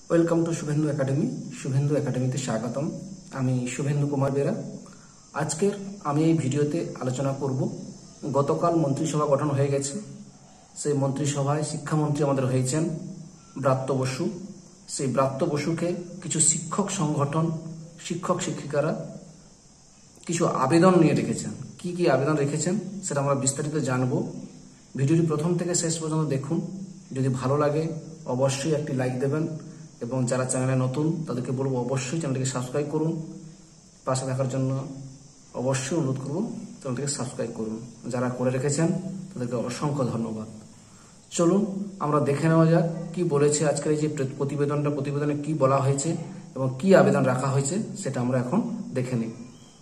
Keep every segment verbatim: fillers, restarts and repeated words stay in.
Welcome to Shubhendu academy. Shubhendu একাডেমিতে স্বাগতম। আমি শুভেন্দু কুমার বেরা। আজকের আমি এই ভিডিওতে আলোচনা করব, গতকাল মন্ত্রিসভা গঠন হয়ে গেছে। সেই মন্ত্রিসভায় শিক্ষামন্ত্রী আমাদের হয়েছেন ব্রাত্য বসু। সেই ব্রাত্য বসুকে কিছু শিক্ষক সংগঠন, শিক্ষক শিক্ষিকারা কিছু আবেদন নিয়ে রেখেছেন। কি কি আবেদন রেখেছেন সেটা আমরা বিস্তারিত জানব। ভিডিওটি প্রথম থেকে শেষ পর্যন্ত দেখুন। যদি ভালো লাগে অবশ্যই একটি লাইক দেবেন এবং যারা চ্যানেলে নতুন তাদেরকে বলবো অবশ্যই চ্যানেলটিকে সাবস্ক্রাইব করুন। পাশে থাকার জন্য অবশ্যই অনুরোধ করব চ্যানেলটিকে সাবস্ক্রাইব করুন। যারা করে রেখেছেন তাদেরকে অসংখ্য ধন্যবাদ। চলুন আমরা দেখে নেওয়া যাক কি বলেছে আজকের এই যে প্রতিবেদনটা, প্রতিবেদনে কি বলা হয়েছে এবং কি আবেদন রাখা হয়েছে সেটা আমরা এখন দেখে নিই।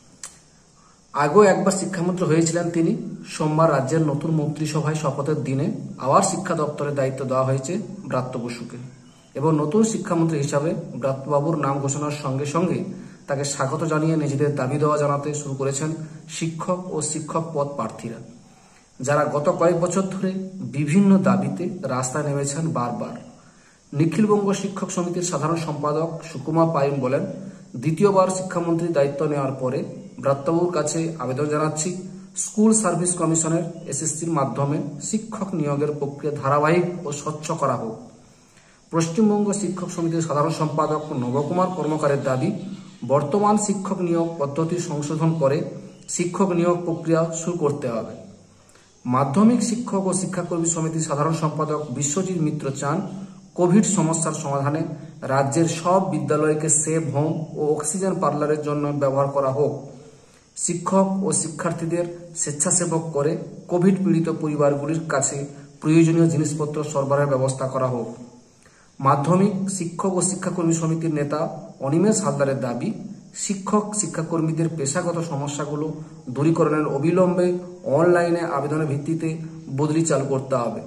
আগেও একবার শিক্ষামন্ত্রী হয়েছিলেন তিনি। সোমবার রাজ্যের নতুন মন্ত্রিসভায় শপথের দিনে আবার শিক্ষা দপ্তরের দায়িত্ব দেওয়া হয়েছে ব্রাত্য বসুকে এবং নতুন শিক্ষামন্ত্রী হিসাবে ব্রাত্যবাবুর নাম ঘোষণার সঙ্গে সঙ্গে তাকে স্বাগত জানিয়ে নিজেদের দাবি দেওয়া জানাতে শুরু করেছেন শিক্ষক ও শিক্ষক পদ প্রার্থীরা, যারা গত কয়েক বছর ধরে বিভিন্ন দাবিতে রাস্তায় নেমেছেন বারবার। নিখিলবঙ্গ শিক্ষক সমিতির সাধারণ সম্পাদক সুকুমার পাইন বলেন, দ্বিতীয়বার শিক্ষামন্ত্রীর দায়িত্ব নেওয়ার পরে ব্রাত্যবাবুর কাছে আবেদন জানাচ্ছি, স্কুল সার্ভিস কমিশনের এসএসসির মাধ্যমে শিক্ষক নিয়োগের প্রক্রিয়া ধারাবাহিক ও স্বচ্ছ করা হোক। পশ্চিমবঙ্গ শিক্ষক সমিতির সাধারণ সম্পাদক নবকুমার কর্মকারের দাবি, বর্তমান শিক্ষক নিয়োগ পদ্ধতি সংশোধন করে শিক্ষক নিয়োগ প্রক্রিয়া শুরু করতে হবে। মাধ্যমিক শিক্ষক ও শিক্ষাকর্মী সমিতির সাধারণ সম্পাদক বিশ্বজিৎ মিত্র চান, কোভিড সমস্যার সমাধানে রাজ্যের সব বিদ্যালয়কে সেভ হোম ও অক্সিজেন পার্লারের জন্য ব্যবহার করা হোক। শিক্ষক ও শিক্ষার্থীদের স্বেচ্ছাসেবক করে কোভিড পীড়িত পরিবারগুলির কাছে প্রয়োজনীয় জিনিসপত্র সরবরাহের ব্যবস্থা করা হোক। মাধ্যমিক শিক্ষক ও শিক্ষাকর্মী সমিতির নেতা অনিমেষ হালদারের দাবি, শিক্ষক শিক্ষাকর্মীদের পেশাগত সমস্যাগুলো দূরীকরণের অবিলম্বে অনলাইনে আবেদনের ভিত্তিতে বদলি চালু করতে হবে।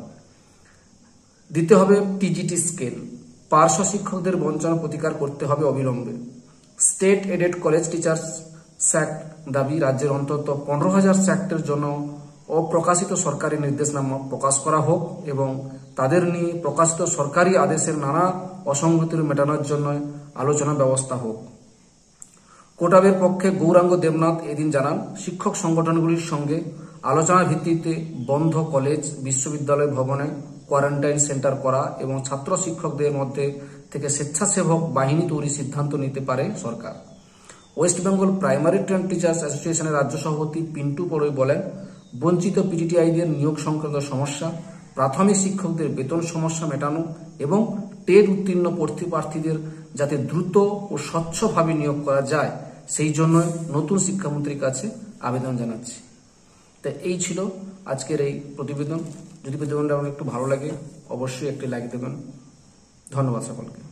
দিতে হবে টিজিটি স্কেল। পার্শ্ব শিক্ষকদের বঞ্চনা প্রতিকার করতে হবে অবিলম্বে। State aided college teachers SACT দাবি, রাজ্যের অন্তত পনেরো হাজার স্যাক্টের জন্য অপ্রকাশিত সরকারি নির্দেশনামা প্রকাশ করা হোক এবং তাদের নিয়ে প্রকাশিত সরকারি আদেশের নানা অসঙ্গতি মেটানোর জন্য আলোচনা ব্যবস্থা হোক। কোটাবের পক্ষে গৌরাঙ্গ দেবনাথ এদিন জানান, শিক্ষক সংগঠনগুলির সঙ্গে আলোচনার ভিত্তিতে বন্ধ কলেজ বিশ্ববিদ্যালয় ভবনে কোয়ারেন্টাইন সেন্টার করা এবং ছাত্র শিক্ষকদের মধ্যে থেকে স্বেচ্ছাসেবক বাহিনী তৈরির সিদ্ধান্ত নিতে পারে সরকার। West Bengal primary train teachers অ্যাসোসিয়েশনের রাজ্য সভাপতি পিন্টু পড়ই বলেন, বঞ্চিত পিটিটিআইদের নিয়োগ সংক্রান্ত সমস্যা, প্রাথমিক শিক্ষকদের বেতন সমস্যা মেটানো এবং টেট উত্তীর্ণ প্রার্থীদের যাতে দ্রুত ও স্বচ্ছভাবে নিয়োগ করা যায় সেই জন্য নতুন শিক্ষামন্ত্রীর কাছে আবেদন জানাচ্ছি। তাই এই ছিল আজকের এই প্রতিবেদন। যদি প্রতিবেদনটা আমার একটু ভালো লাগে অবশ্যই একটি লাইক দেবেন। ধন্যবাদ সকলকে।